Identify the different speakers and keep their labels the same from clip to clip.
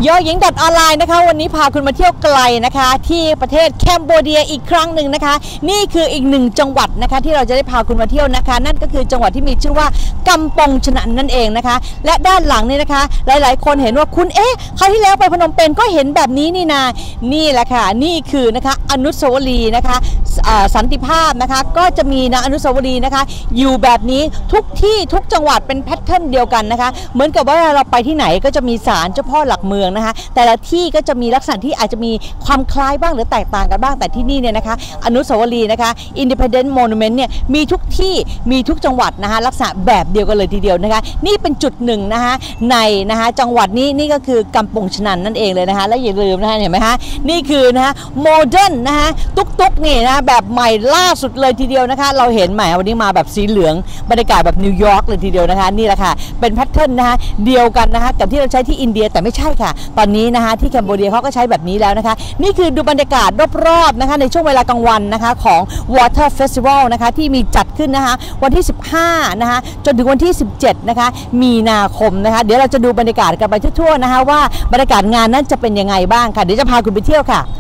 Speaker 1: ยอหญิงออนไลน์นะคะวันนี้พาคุณมาเที่ยวไกลนะคะที่ประเทศแคนเบเดียอีกครั้งหนึ่งนะคะนี่คืออีกหนึ่งจังหวัดนะคะที่เราจะได้พาคุณมาเที่ยวนะคะนั่นก็คือจังหวัดที่มีชื่อว่ากำปงฉนันนั่นเองนะคะและด้านหลังนี่นะคะหลายๆคนเห็นว่าคุณคราวที่แล้วไปพนมเปญก็เห็นแบบนี้นี่นานี่แหละค่ะนี่คือนะคะอนุสาวรีย์นะคะสันติภาพนะคะก็จะมีนะอนุสาวรีย์นะคะอยู่แบบนี้ทุกที่ทุกจังหวัดเป็นแพทเทิร์นเดียวกันนะคะเหมือนกับว่าเราไปที่ไหนก็จะมีศาลเจ้าพ่อหลักเมืองนะคะแต่ละที่ก็จะมีลักษณะที่อาจจะมีความคล้ายบ้างหรือแตกต่างกันบ้างแต่ที่นี่เนี่ยนะคะอนุสาวรีย์นะคะ Independence Monument เนี่ยมีทุกที่มีทุกจังหวัดนะคะลักษณะแบบเดียวกันเลยทีเดียวนะคะนี่เป็นจุดหนึ่งนะคะในนะคะจังหวัดนี้นี่ก็คือกำปงฉนันนั่นเองเลยนะคะและอย่าลืมนะคะเห็นไหมคะนี่คือนะคะโมเดิร์นนะคะตุ๊กนี่นะแบบใหม่ล่าสุดเลยทีเดียวนะคะเราเห็นใหม่วันนี้มาแบบสีเหลืองบรรยากาศแบบนิวยอร์กเลยทีเดียวนะคะนี่แหละค่ะเป็นแพทเทิร์นนะคะเดียวกันนะคะกับที่เราใช้ที่อินเดียแต่ไม่ใช่ค่ะตอนนี้นะคะที่แคนเบเดียเขาก็ใช้แบบนี้แล้วนะคะนี่คือดูบรรยากาศรอบๆนะคะในช่วงเวลากลางวันนะคะของ Water Festival นะคะที่มีจัดขึ้นนะคะวันที่15นะคะจนถึงวันที่17นะคะมีนาคมนะคะเดี๋ยวเราจะดูบรรยากาศกันไปทั่วๆนะคะว่าบรรยากาศงานนั้นจะเป็นยังไงบ้างค่ะเดี๋ยวจะพาคุณไปเที่ยวค่ะ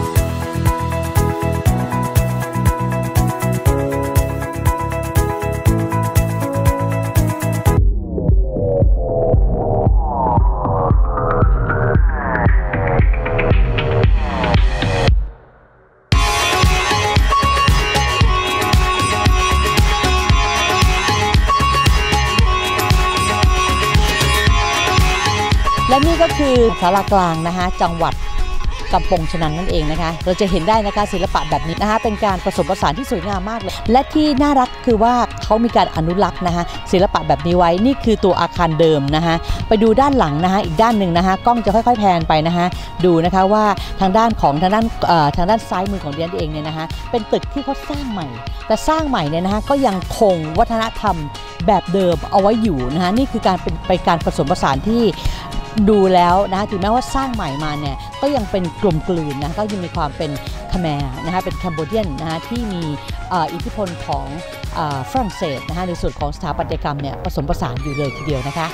Speaker 1: และนี่ก็คือศาลากลางนะคะจังหวัดกำปงฉนันนั่นเองนะคะเราจะเห็นได้นะคะศิลปะแบบนี้นะคะเป็นการผสมผสานที่สวยงามมากเลยและที่น่ารักคือว่าเขามีการอนุรักษ์นะคะศิลปะแบบนี้ไว้นี่คือตัวอาคารเดิมนะคะไปดูด้านหลังนะคะอีกด้านหนึ่งนะคะกล้องจะค่อยๆแพนไปนะคะดูนะคะว่าทางด้านซ้ายมือของเดียนเองเนี่ยนะคะเป็นตึกที่เขาสร้างใหม่แต่สร้างใหม่เนี่ยนะคะก็ยังคงวัฒนธรรมแบบเดิมเอาไว้อยู่นะคะนี่คือการผสมผสานที่ดูแล้วนะคะถึงแม้ว่าสร้างใหม่มาเนี่ยก็ยังเป็นกลมกลืนนะก็ยังมีความเป็นคาแมร์นะคะเป็นแคนเบเดียนนะคะที่มีอิทธิพลของฝรั่งเศสนะคะในส่วนของสถาปัตยกรรมเนี่ยผสมผสานอยู่เลยทีเดียวนะคะ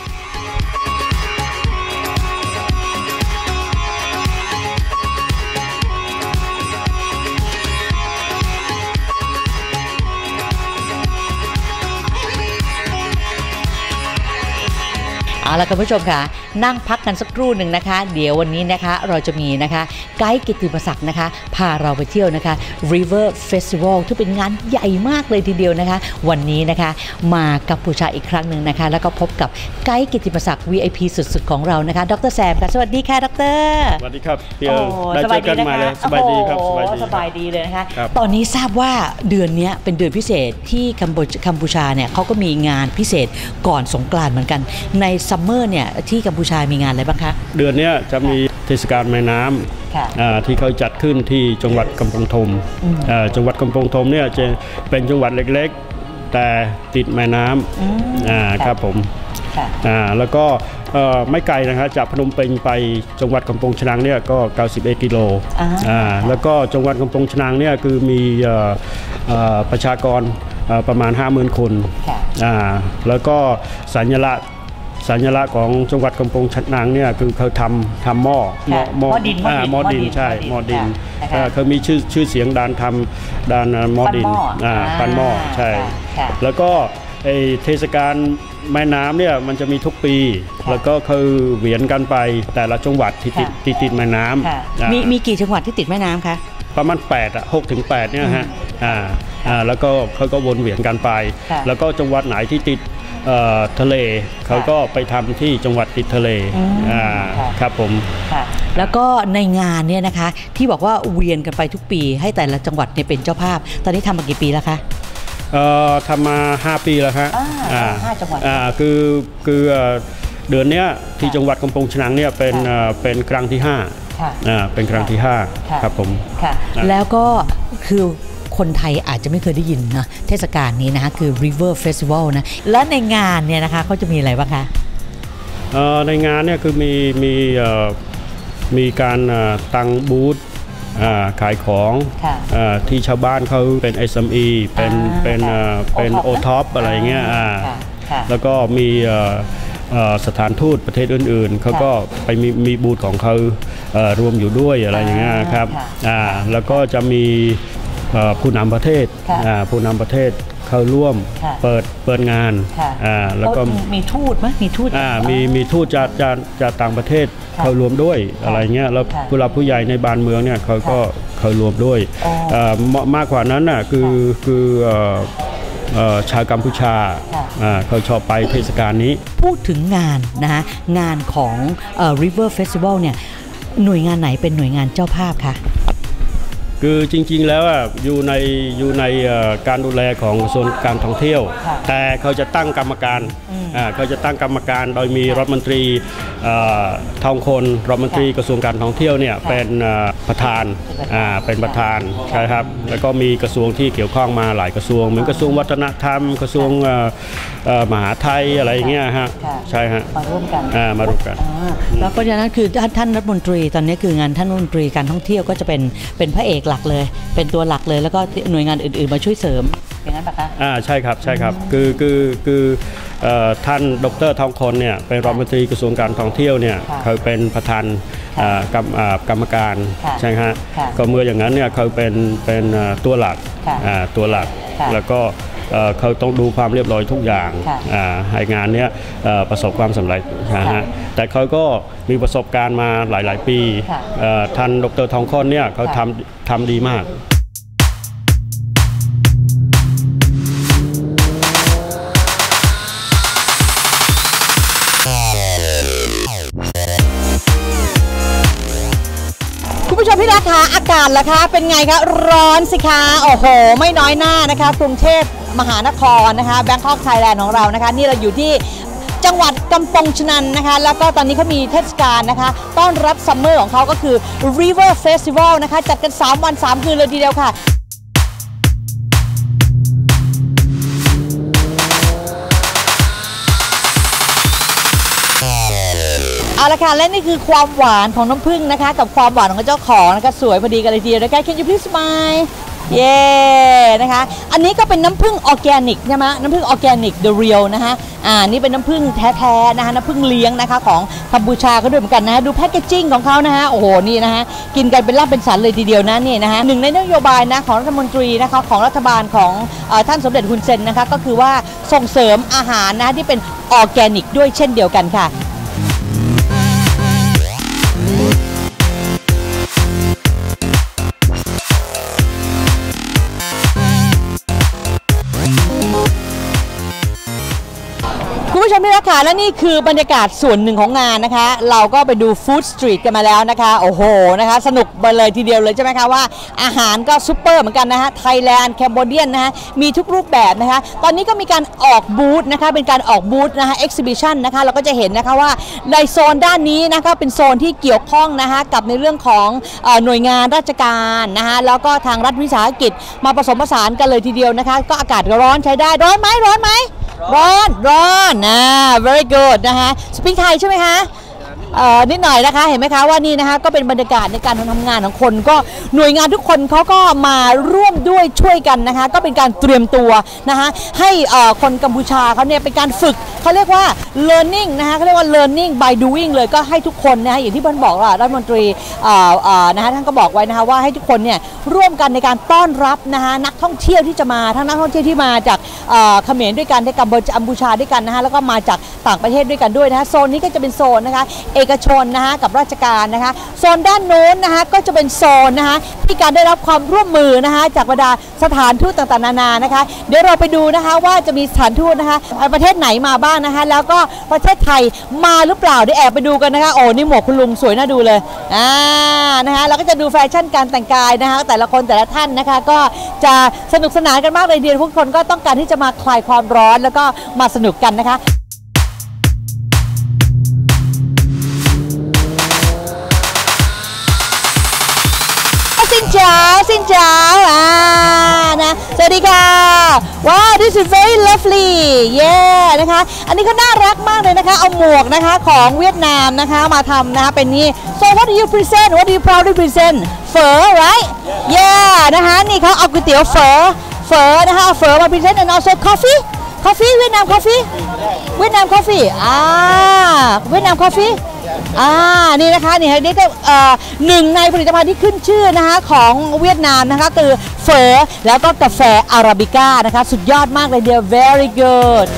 Speaker 1: เอาล่ะคุณผู้ชมค่ะนั่งพักกันสักครู่หนึ่งนะคะเดี๋ยววันนี้นะคะเราจะมีนะคะไกด์กิตติมศักดิ์นะคะพาเราไปเที่ยวนะคะ River Festival ที่เป็นงานใหญ่มากเลยทีเดียวนะคะวันนี้นะคะมากัมพูชาอีกครั้งหนึ่งนะคะแล้วก็พบกับไกด์กิตติมศักดิ์ VIP สุดๆของเรานะคะดร.แซมค่ะสวัสดีค่ะดร.
Speaker 2: สวัสดีครับเดี๋ยวได้เจอกันมาเลยสบายดีครับ
Speaker 1: สบายดีเลยนะคะตอนนี้ทราบว่าเดือนนี้เป็นเดือนพิเศษที่กัมพูชาเนี่ยเขาก็มีงานพิเศษก่อนสงกรานต์เหมือนกันในซัมเมอร์เนี่ยที่กัมพูชามีงานอะไรบ้างคะ
Speaker 2: เดือนนี้จะมีเทศกาลแม่น้ำที่เขาจัดขึ้นที่จังหวัดกำปงธมจังหวัดกำปงธมเนี่ยจะเป็นจังหวัดเล็กๆแต่ติดแม่น้ำครับผมแล้วก็ไม่ไกลนะครับจากพนมเปญไปจังหวัดกำปงฉนังเนี่ยก็91กิโลแล้วก็จังหวัดกำปงฉนังเนี่ยคือมีประชากรประมาณ 50,000 คนแล้วก็สัญลักษณ์ของจังหวัดกำปงฉนังเนี่ยคือเขาทำหม้อ
Speaker 1: ดิน
Speaker 2: ใช่หม้อดินเขามีชื่อเสียงด้านหม้อดินปั้นหม้อใช่แล้วก็เทศกาลแม่น้ำเนี่ยมันจะมีทุกปีแล้วก็คือเวียนกันไปแต่ละจังหวัดที่ติดแม่น้
Speaker 1: ำมีกี่จังหวัดที่ติดแม่น้ำคะ
Speaker 2: ประมาณ6 ถึง 8เนี่ยฮะแล้วก็เขาก็วนเวียนกันไปแล้วก็จังหวัดไหนที่ติดทะเลเขาก็ไปทำที่จังหวัดติดทะเลครับผม
Speaker 1: แล้วก็ในงานเนี่ยนะคะที่บอกว่าเวียนกันไปทุกปีให้แต่ละจังหวัดเนี่ยเป็นเจ้าภาพตอนนี้ทำมากี่ปีแล้วคะ
Speaker 2: ทำมา5 ปีแล้วครับ
Speaker 1: 5 จังหวัด
Speaker 2: คือเดือนนี้ที่จังหวัดกำปงฉนังเนี่ยเป็นครั้งที่5เป็นครั้งที่5ครับผม
Speaker 1: แล้วก็คือคนไทยอาจจะไม่เคยได้ยินนะเทศกาลนี้นะคะคือ River Festival นะและในงานเนี่ยนะคะเขาจะมีอะไรบ้างคะ
Speaker 2: ในงานเนี่ยคือมีการตั้งบูธขายของที่ชาวบ้านเขาเป็น SME เป็นโอท็อปอะไรเงี้ยแล้วก็มีสถานทูตประเทศอื่นๆเขาก็ไปมีบูธของเขารวมอยู่ด้วยอะไรอย่างเงี้ยครับแล้วก็จะมีผู้นำประเทศเข้าร่วมเปิดงานแล้วก็
Speaker 1: มีทูตไหมมีทูต
Speaker 2: มีทูตจากต่างประเทศเข้าร่วมด้วยอะไรเงี้ยแล้วผู้หลักผู้ใหญ่ในบ้านเมืองเนี่ยเขาก็เข้าร่วมด้วยมากกว่านั้นน่ะคือชาวกัมพูชาเขาชอบไปเทศกาลนี้
Speaker 1: พูดถึงงานนะฮะงานของRiver Festival เนี่ยหน่วยงานไหนเป็นหน่วยงานเจ้าภาพคะ
Speaker 2: คือจริงๆแล้วอยู่ในการดูแลของกระทรวงการท่องเที่ยวแต่เขาจะตั้งกรรมการโดยมีรัฐมนตรีทองคนรัฐมนตรีกระทรวงการท่องเที่ยวเนี่ยเป็นประธานใช่ครับแล้วก็มีกระทรวงที่เกี่ยวข้องมาหลายกระทรวงเหมือนกระทรวงวัฒนธรรมกระทรวงมหาไทยอะไรอย่างเงี้ยฮะใช่ฮะ
Speaker 1: มาร่วมกันแล้วเพราะฉะนั้นคือท่านรัฐมนตรีตอนนี้คืองานท่านรัฐมนตรีการท่องเที่ยวก็จะเป็นพระเอกหลักเลยเป็นตัวหลักเลยแล้วก็หน่วยงานอื่นๆมาช่วยเสริมอย่างนั้นปะคะ
Speaker 2: ใช่ครับคือท่านดร.ทองคนเนี่ยเป็นรัฐมนตรีกระทรวงการท่องเที่ยวเนี่ยเขาเป็นประธานกรรมการใช่ฮะก็เมื่ออย่างนั้นเนี่ยเขาเป็นตัวหลักแล้วก็เขาต้องดูความเรียบร้อยทุกอย่างให้งานนี้ประสบความสำเร็จนะฮะแต่เขาก็มีประสบการณ์มาหลายปีท่านดร.ทองคนเนี่ยเขาทำดีมาก
Speaker 1: คุณผู้ชมที่รักคะอากาศล่ะคะเป็นไงคะร้อนสิคะโอ้โหไม่น้อยหน้านะคะกรุงเทพมหานครนะคะแบงคอกไทยแลนด์ของเรานะคะนี่เราอยู่ที่จังหวัดกำปงชนันนะคะแล้วก็ตอนนี้เขามีเทศกาลนะคะต้อนรับซัมเมอร์ของเขาก็คือ River Festival นะคะจัดกัน3 วัน 3 คืนเลยทีเดียวค่ะเอาละค่ะและนี่คือความหวานของน้ำผึ้งนะคะกับความหวานของเจ้าของนะคะสวยพอดีกันเลยทีเดียวนะคะ Can you please smile เย้นะคะอันนี้ก็เป็นน้ำผึ้งออร์แกนิกใช่ไหมน้ำผึ้งออร์แกนิก The Real นะคะนี่เป็นน้ำผึ้งแท้ๆนะคะน้ำผึ้งเลี้ยงนะคะของกัมพูชาเขาด้วยเหมือนกันนะดูแพคเกจจิ้งของเขานะคะโอ้โหนี่นะคะกินกันเป็นลาบเป็นสันเลยทีเดียวนะนี่นะคะหนึ่งในนโยบายนะของรัฐมนตรีนะคะของรัฐบาลของท่านสมเด็จฮุนเซนนะคะก็คือว่าส่งเสริมอาหารนะที่เป็นออร์แกนิกด้วยเช่นเดียวกันค่ะคุณผู้ชมที่รักค่ะและนี่คือบรรยากาศส่วนหนึ่งของงานนะคะเราก็ไปดูฟู้ดสตรีทกันมาแล้วนะคะโอ้โหนะคะสนุกไปเลยทีเดียวเลยใช่ไหมคะว่าอาหารก็ซุปเปอร์เหมือนกันนะคะไทยแลนด์แคมโบเดียนนะคะมีทุกรูปแบบนะคะตอนนี้ก็มีการออกบูธนะคะเป็นการออกบูธนะคะเอ็กซิบิชันนะคะเราก็จะเห็นนะคะว่าในโซนด้านนี้นะคะเป็นโซนที่เกี่ยวข้องนะคะกับในเรื่องของหน่วยงานราชการนะคะแล้วก็ทางรัฐวิสาหกิจมาผสมผสานกันเลยทีเดียวนะคะก็อากาศร้อนใช้ได้ร้อนไหมร้อนนะ very good นะคะสปีกไทยใช่ไหมคะนิดหน่อยนะคะเห็นไหมคะว่านี่นะคะก็เป็นบรรยากาศในการทำงานของคนก็หน่วยงานทุกคนเขาก็มาร่วมด้วยช่วยกันนะคะก็เป็นการเตรียมตัวนะคะให้คนกัมพูชาเขาเนี่ยเป็นการฝึกเขาเรียกว่า learning นะคะเขาเรียกว่า learning by doing เลยก็ให้ทุกคนนะคะอย่างที่เพิ่นบอกว่ารัฐมนตรีนะคะท่านก็บอกไว้นะคะว่าให้ทุกคนเนี่ยร่วมกันในการต้อนรับนะคะนักท่องเที่ยวที่จะมาทั้งนักท่องเที่ยวที่มาจากเขมรด้วยกันในกัมพูชาด้วยกันนะคะแล้วก็มาจากต่างประเทศด้วยกันด้วยนะคะโซนนี้ก็จะเป็นโซนนะคะเอกชนนะคะกับราชการนะคะโซนด้านโน้นนะคะก็จะเป็นโซนนะคะที่การได้รับความร่วมมือนะคะจากบรรดาสถานทูตต่างๆนานานะคะเดี๋ยวเราไปดูนะคะว่าจะมีสถานทูตนะคะประเทศไหนมาบ้างนะคะแล้วก็ประเทศไทยมาหรือเปล่าเดี๋ยวแอบไปดูกันนะคะโอ้นี่หมวกคุณลุงสวยน่าดูเลยนะคะเราก็จะดูแฟชั่นการแต่งกายนะคะแต่ละคนแต่ละท่านนะคะก็จะสนุกสนานกันมากเลยเดียวทุกคนก็ต้องการที่จะมาคลายความร้อนแล้วก็มาสนุกกันนะคะสินเจ้านะสวัสดีค่ะว้าว this is very lovely yeah นะคะอันนี้ก็น่ารักมากเลยนะคะเอาหมวกนะคะของเวียดนามนะคะมาทำนะคะเป็นนี่ so what do you present what do you proudly present เฝอ right yeah นะคะนี่เขาเอาก๋วยเตี๋ยวเฝอนะคะเอาเฝอมา present and also coffee coffee เวียดนาม coffee เวียดนาม coffee เวียดนาม coffee นี่นะคะนี่ก็หนึ่งในผลิตภัณฑ์ที่ขึ้นชื่อนะคะของเวียดนามนะคะคือเฟอแล้วก็กาแฟอาราบิก้านะคะสุดยอดมากเลยเดียว very good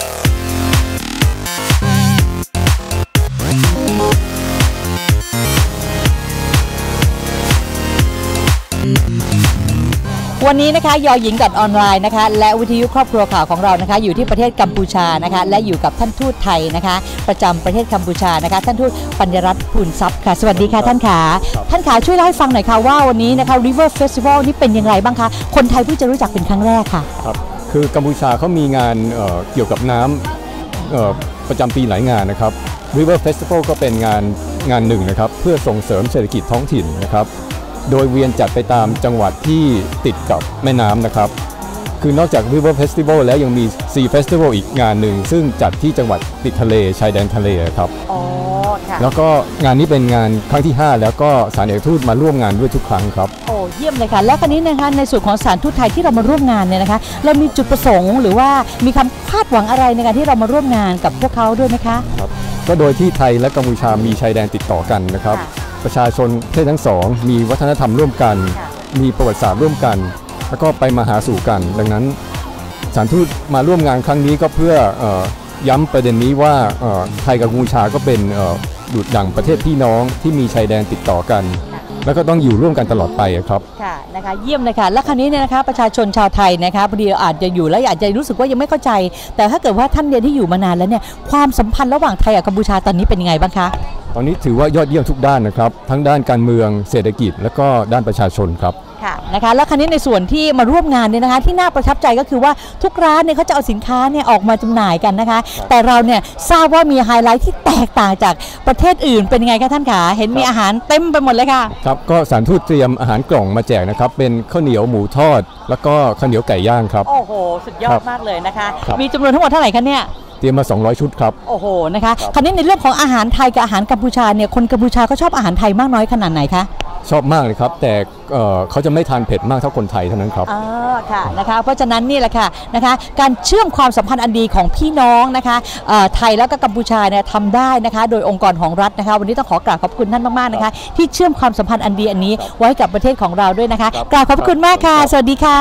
Speaker 1: วันนี้นะคะยอหญิงออนไลน์นะคะและวิทยุครอบครัวข่าวของเรานะคะอยู่ที่ประเทศกัมพูชานะคะและอยู่กับท่านทูตไทยนะคะประจำประเทศกัมพูชานะคะท่านทูตปัญญรัตน์ภูลทรัพย์ค่ะสวัสดีค่ะท่านขาท่านขาช่วยเล่าให้ฟังหน่อยค่ะว่าวันนี้นะคะ River Festival นี่เป็นอย่างไรบ้างคะคนไทยเพิ่งจะรู้จักเป็นครั้งแรกค่ะ
Speaker 3: ครับคือกัมพูชาเขามีงานเกี่ยวกับน้ำประจำปีหลายงานนะครับ River Festival ก็เป็นงานหนึ่งนะครับเพื่อส่งเสริมเศรษฐกิจท้องถิ่นนะครับโดยเวียนจัดไปตามจังหวัดที่ติดกับแม่น้ำนะครับคือนอกจาก River Festival แล้วยังมี Sea Festival อีกงานหนึ่งซึ่งจัดที่จังหวัดติดทะเลชายแดนทะเลครับแล้วก็งานนี้เป็นงานครั้งที่5แล้วก็สถานเอกทูตมาร่วมงานด้วยทุกครั้งครับ
Speaker 1: โอ้เยี่ยมเลยค่ะและครั้นี้นะคะในส่วนของสถานทูตไทยที่เรามาร่วมงานเนี่ยนะคะเรามีจุดประสงค์หรือว่ามีคำคาดหวังอะไรในการที่เรามาร่วมงานกับพวกเขาด้วยไหมคะ
Speaker 3: ครับก็โดยที่ไทยและกัมพูชามีชายแดนติดต่อกันนะครับประชาชนประเทศทั้งสองมีวัฒนธรรมร่วมกันมีประวัติศาสตร์ร่วมกันแล้วก็ไปมาหาสู่กันดังนั้นสถานทูตมาร่วมงานครั้งนี้ก็เพื่อย้ำประเด็นนี้ว่าไทยกับกัมพูชาก็เป็นดุจดั่งประเทศพี่น้องที่มีชายแดนติดต่อกันแล้วก็ต้องอยู่ร่วมกันตลอดไปครับ
Speaker 1: ค่ะนะคะเยี่ยมเลยค่ะและครั้นี้เนี่ยนะคะประชาชนชาวไทยนะคะพอดีอาจจะอยู่แล้วอาจจะรู้สึกว่ายังไม่เข้าใจแต่ถ้าเกิดว่าท่านเนี่ยที่อยู่มานานแล้วเนี่ยความสัมพันธ์ระหว่างไทยกับกัมพูชาตอนนี้เป็นยังไงบ้างคะ
Speaker 3: ตอนนี้ถือว่ายอดเยี่ยมทุกด้านนะครับทั้งด้านการเมืองเศรษฐกิจและก็ด้านประชาชนครับ
Speaker 1: ค่ะนะคะแล้วครั้นี้ในส่วนที่มาร่วมงานเนี่ยนะคะที่น่าประทับใจก็คือว่าทุกร้านเนี่ยเขาจะเอาสินค้าเนี่ยออกมาจำหน่ายกันนะคะแต่เราเนี่ยทราบว่ามีไฮไลท์ที่แตกต่างจากประเทศอื่นเป็นยังไงคะท่านขาเห็นมีอาหารเต็มไปหมดเลยค่ะ
Speaker 3: ครับก็สถานทูตเตรียมอาหารกล่องมาแจกนะครับเป็นข้าวเหนียวหมูทอดแล้วก็ข้าวเหนียวไก่ย่างครับ
Speaker 1: โอ้โหสุดยอดมากเลยนะคะมีจำนวนทั้งหมดเท่าไหร่คะเนี่ย
Speaker 3: เตรียมมา200ชุดครับ
Speaker 1: โอ้โหนะคะคราวนี้ในเรื่องของอาหารไทยกับอาหารกัมพูชาเนี่ยคนกัมพูชาก็ชอบอาหารไทยมากน้อยขนาดไหนคะ
Speaker 3: ชอบมากเลยครับแต่เขาจะไม่ทานเผ็ดมากเท่าคนไทยเท่านั้นครับ
Speaker 1: ค่ะนะคะเพราะฉะนั้นนี่แหละค่ะนะคะการเชื่อมความสัมพันธ์อันดีของพี่น้องนะคะไทยแล้วก็กัมพูชาเนี่ยทำได้นะคะโดยองค์กรของรัฐนะคะวันนี้ต้องขอกราบขอบคุณท่านมากๆนะคะที่เชื่อมความสัมพันธ์อันดีอันนี้ไว้กับประเทศของเราด้วยนะคะกราบขอบคุณมากค่ะสวัสดีค่ะ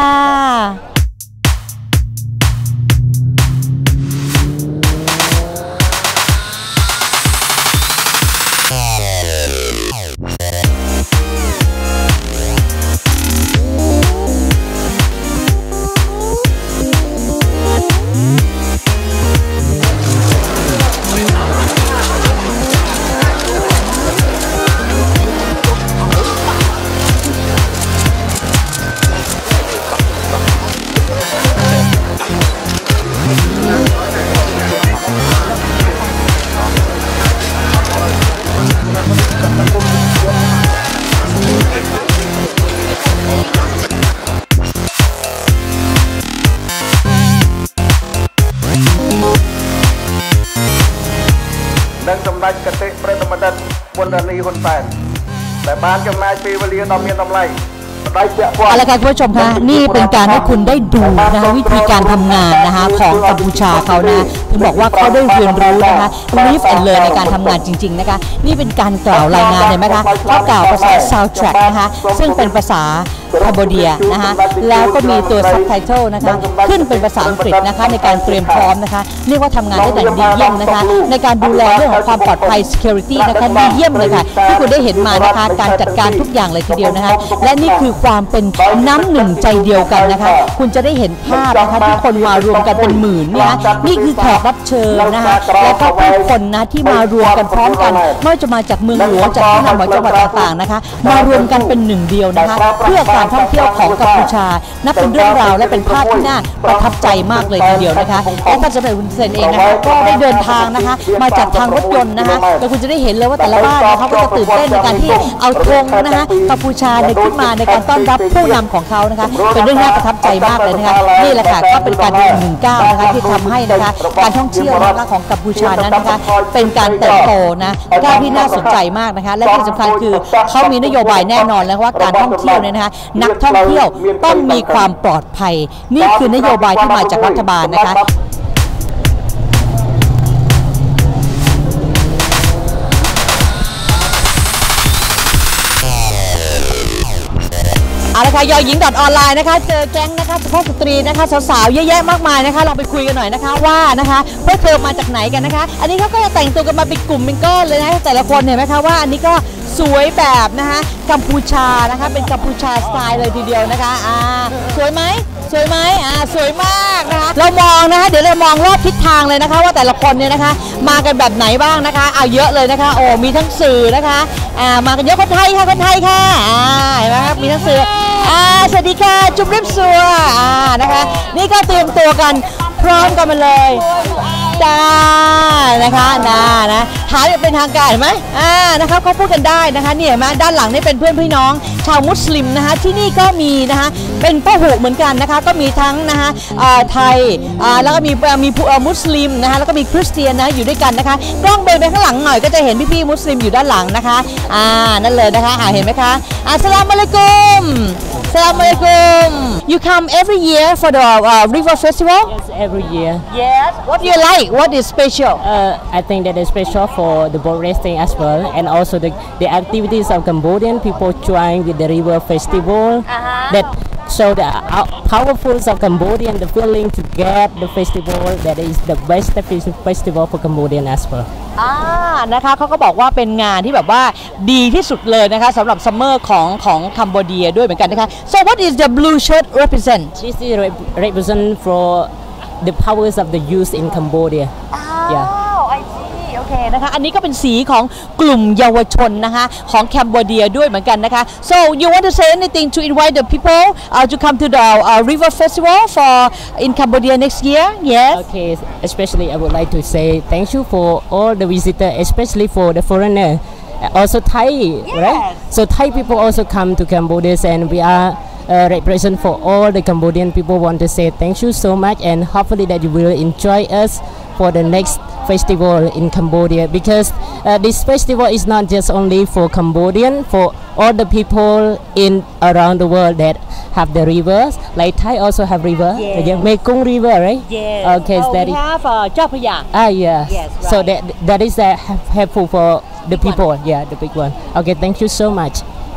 Speaker 4: និងសម្ដេចគតិប្រិទ្ធមណ្ឌិតពន្ធនីហ៊ុនសែនដែលបានចំណាយពេលវេលាដ៏មានតម្លៃ
Speaker 1: เอาละค่ะคุณผู้ชมคะนี่เป็นการให้คุณได้ดูนะคะวิธีการทำงานนะคะของกัมพูชาเขานะถึงบอกว่าเขาได้เรียนรู้นะคะ live and learn ในการทำงานจริงๆนะคะนี่เป็นการกล่าวรายงานเห็นไหมคะเขากล่าวภาษา soundtrack นะคะซึ่งเป็นภาษาคาโบเดียนะคะแล้วก็มีตัว subtitle นะคะขึ้นเป็นภาษาอังกฤษนะคะในการเตรียมพร้อมนะคะเรียกว่าทำงานได้อย่างดีเยี่ยมนะคะในการดูแลเรื่องของความปลอดภัย security นะคะดีเยี่ยมเลยค่ะที่คุณได้เห็นมานะคะการจัดการทุกอย่างเลยทีเดียวนะคะและนี่คือความเป็นน้ำหนึ่งใจเดียวกันนะคะคุณจะได้เห็นภาพนะคะที่คนมารวมกันเป็นหมื่นเนี่ยนี่คือแขกรับเชิญนะคะแล้วก็ผู้คนนะที่มารวมกันพร้อมกันไม่ว่าจะมาจากเมืองหลวงจากที่นำของจังหวัดต่างๆนะคะมารวมกันเป็นหนึ่งเดียวนะคะเพื่อการท่องเที่ยวของกัมพูชานับเป็นเรื่องราวและเป็นภาพที่น่าประทับใจมากเลยทีเดียวนะคะและท่านสมเด็จคุณเซนเองนะคะก็ได้เดินทางนะคะมาจากทางรถยนต์นะคะแล้วคุณจะได้เห็นเลยว่าแต่ละบ้านเขาก็จะตื่นเต้นในการที่เอาธงนะคะกัมพูชาขึ้นมาในการต้อนรับผู้นำของเขานะคะเป็นเรื่องน่าประทับใจมากเลยนะคะนี่แหละค่ะก็เป็นการหนึ่งก้าวนะคะที่ทำให้นะคะการท่องเที่ยวนะคะของกัมพูชานั้นนะคะเป็นการเติบโตนะก้าวที่น่าสนใจมากนะคะและที่สำคัญคือเขามีนโยบายแน่นอนแล้วว่าการท่องเที่ยวเนี่ยนะคะนักท่องเที่ยวต้องมีความปลอดภัยนี่คือนโยบายที่มาจากรัฐบาลนะคะเอาละค่ะยอหญิงดอทออนไลน์นะคะเจอแก๊งนะคะเฉพาะสตรีนะคะสาวๆเยอะแยะมากมายนะคะเราไปคุยกันหน่อยนะคะว่านะคะพวกเธอมาจากไหนกันนะคะอันนี้เขาก็จะแต่งตัวกันมาเป็นกลุ่มเป็นก้อนเลยนะแต่ละคนเห็นไหมคะว่าอันนี้ก็สวยแบบนะคะกัมพูชานะคะเป็นกัมพูชาสไตล์เลยทีเดียวนะคะสวยไหมสวยไหมสวยมากนะคะเรามองนะคะเดี๋ยวเรามองรอบทิศทางเลยนะคะว่าแต่ละคนเนี่ยนะคะมากันแบบไหนบ้างนะคะเอาเยอะเลยนะคะโอ้มีทั้งสื่อนะคะมากันเยอะคนไทยค่ะคนไทยค่ะเห็นไหมครับมีทั้งสื่อสวัสดีค่ะจุ๊บริบซัวนะคะนี่ก็เตรียมตัวกันพร้อมกันมาเลยจ้านะคะนะถามเป็นทางการเห็นไหมนะคะเขาพูดกันได้นะคะนี่เห็นไหมด้านหลังนี่เป็นเพื่อนพี่น้องชาวมุสลิมนะคะที่นี่ก็มีนะคะเป็นพหุเหมือนกันนะคะก็มีทั้งนะคะไทยแล้วก็มีมุสลิมนะคะแล้วก็มีคริสเตียนนะอยู่ด้วยกันนะคะกล้องเบนไปข้างหลังหน่อยก็จะเห็นพี่ๆมุสลิมอยู่ด้านหลังนะคะนั่นเลยนะคะเห็นไหมคะอัสสลามุอะลัยกุมAssalamualaikum. You come every year for the River Festival?
Speaker 5: Yes, every year.
Speaker 1: Yes. What do you like? What is special?
Speaker 5: I think that is special for the boat racing as well, and also the activities of Cambodian people join with the River Festival. That show the powerful of Cambodian, the feeling to get the festival that is the best festival for Cambodian as well.
Speaker 1: นะคะเขาก็บอกว่าเป็นงานที่แบบว่าดีที่สุดเลยนะคะสำหรับซัมเมอร์ของคัมโบเดียด้วยเหมือนกันนะคะ So what is the blue shirt represent?
Speaker 5: This is represent for the powers of the youth in Cambodia. Yeah.
Speaker 1: I see. โอเคนะคะอันนี้ก็เป็นสีของกลุ่มเยาวชนนะคะของแคนเบอร์เดียด้วยเหมือนกันนะคะ So you want to say anything to invite the people to come to the River Festival for in Cambodia next year? Yes.
Speaker 5: Okay. Especially I would like to say thank you for all the visitors, especially for the foreigner. Also Thai, right? So Thai people also come to Cambodia, and we are represent for all the Cambodian people. Want to say thank you so much, and hopefully that you will enjoy us for the next festival in Cambodia, because this festival is not just only for Cambodian, for all the people in around the world that have the rivers. Like Thai also have river, the Mekong River, right?
Speaker 1: Yes.
Speaker 5: Okay, so that
Speaker 1: we
Speaker 5: is
Speaker 1: have Chao Phraya.
Speaker 5: Yes.
Speaker 1: Yes, right.
Speaker 5: So that is helpful for the people. Yeah, the big one. Okay, thank you so much.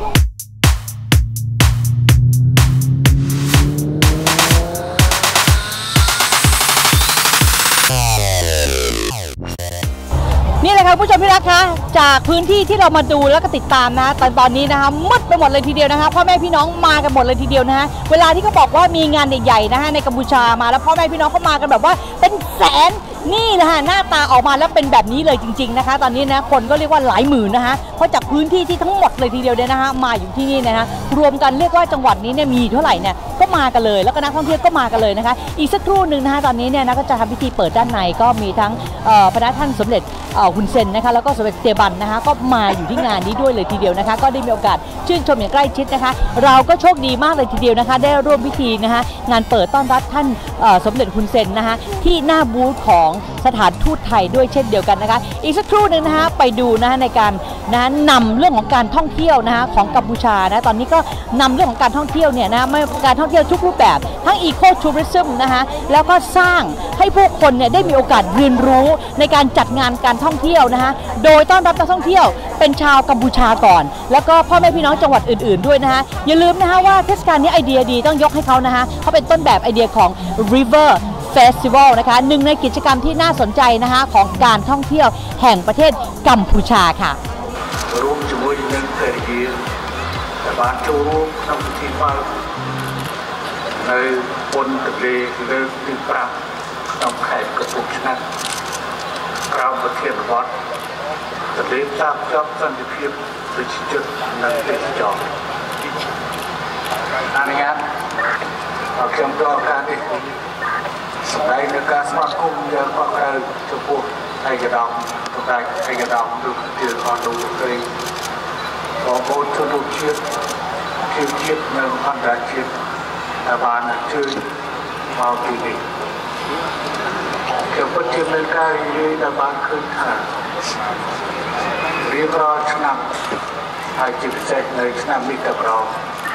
Speaker 1: นี่แหละค่ะผู้ชมที่รักคะจากพื้นที่ที่เรามาดูแล้วก็ติดตามนะตอนนี้นะคะมืดไปหมดเลยทีเดียวนะคะพ่อแม่พี่น้องมากันหมดเลยทีเดียวนะคะเวลาที่เขาบอกว่ามีงานใหญ่ๆนะคะในกัมพูชามาแล้วพ่อแม่พี่น้องเขามากันแบบว่าเป็นแสนนี่นะคะหน้าตาออกมาแล้วเป็นแบบนี้เลยจริงๆนะคะตอนนี้นะคนก็เรียกว่าหลายหมื่นนะคะเพราะจากพื้นที่ที่ทั้งหมดเลยทีเดียวเนี่ยนะคะมาอยู่ที่นี่นะคะรวมกันเรียกว่าจังหวัดนี้เนี่ยมีเท่าไหร่เนี่ยก็มากันเลยแล้วก็นักท่องเที่ยวก็มากันเลยนะคะอีกสักครู่หนึ่งนะคะตอนนี้เนี่ยนะก็จะทำพิธีเปิดด้านในก็มีทั้งพระท่านสมเด็จฮุนเซนนะคะแล้วก็สมเด็จเตียบันนะคะก็มาอยู่ที่งานนี้ด้วยเลยทีเดียวนะคะก็ได้มีโอกาสชื่นชมอย่างใกล้ชิดนะคะเราก็โชคดีมากเลยทีเดียวนะคะได้ร่วมพิธีนะคะงานเปิดต้อนรับท่านสมเด็จฮุนเซนนะคะที่หน้าบูธของสถานทูตไทยด้วยเช่นเดียวกันนะคะอีกสักครู่หนึ่งนะคะไปดูนะคะในการนะนำเรื่องของการท่องเที่ยวนะคะของกัมพูชานะตอนนี้ก็นำเรื่องของการท่องเที่ยวเนี่ยนะการท่องเที่ยวทุกรูปแบบทั้งอีโคทัวริซึมนะคะแล้วก็สร้างให้ผู้คนเนี่ยได้มีโอกาสเรียนรู้ในการจัดงานการท่องเที่ยวนะคะโดยต้อนรับนักท่องเที่ยวเป็นชาวกัมพูชาก่อนแล้วก็พ่อแม่พี่น้องจังหวัดอื่นๆด้วยนะคะอย่าลืมนะคะว่าเทศกาลนี้ไอเดียดีต้องยกให้เขานะคะเขาเป็นต้นแบบไอเดียของ River Festival นะคะหนึ่งในกิจกรรมที่น่าสนใจนะคะของการท่องเที่ยวแห่งประเทศกัมพูชาค่ะ
Speaker 4: ร่วมជាមួយនឹងភរិយាដែលបានចូលរួមក្នុងពិធីបើកនៅពន្ធទន្លេលើកទី5ក្នុងខេត្តកំពង់ឆ្នាំងក្រោមប្រធានបទទន្លេតាមចប់សន្តិភាពប្រជាជននិងទេសចរអនុញ្ញាតឲ្យខ្ញុំផ្ដល់ការនេះសម្ដែងនៅការស្វាគមន៍យ៉ាងកក់ក្ដៅចំពោះឯកឧត្តមសម្ដេចឯកឧត្តមលោកជាអនុរដ្ឋមន្ត្រីបងប្អូនជនរួមជាតិជាតិនិងអន្តរជាតិដែលបានអញ្ជើញមកទីនេះខ្ញុំពិតជាមានការរីករាយដែលបានឃើញថារៀបរាល់ឆ្នាំហើយជាពិសេសនៅឆ្នាំនេះក៏ប្រ